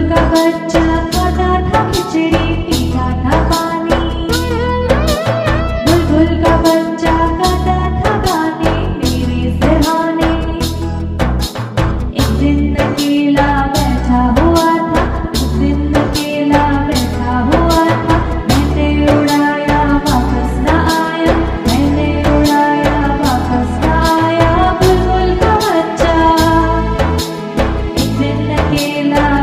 का बच्चा खाता था खिचड़ी पीता था पानी। बुलबुल का बच्चा गाता था गाने मेरे सुहाने। एक दिन अकेला बैठा हुआ था, एक दिन अकेला बैठा हुआ था। मैंने उड़ाया वापस न आया, मैंने उड़ाया वापस न आया। बुलबुल का बच्चा एक दिन अकेला